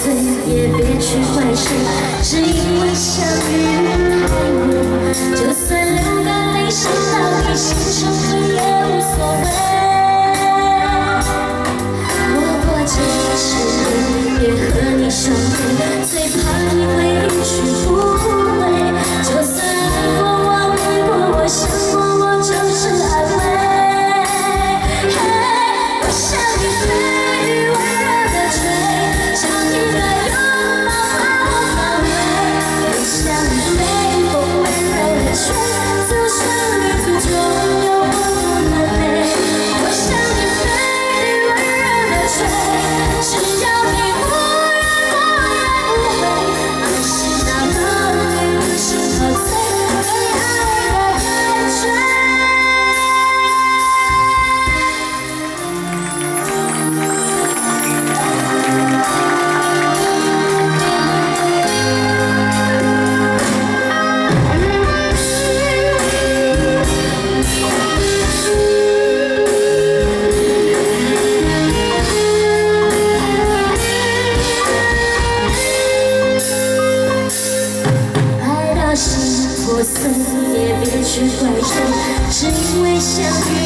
碎，也别去怪谁，只因为相遇太远。就算流干泪伤到你心中也无所谓。我过几世也和你相会，最怕你会一去不回。就算爱过我，爱过我，想过我，就是安慰。我想你飞雨温热的吹，像一个拥抱把我包围。我想你北风温柔的吹，就算旅途中有我多累。我想你飞雨温热的吹，只要你无怨我也不会。可是那么对不是陶醉，对爱的感觉。爱到心破碎，也别去怪谁，只因为相遇。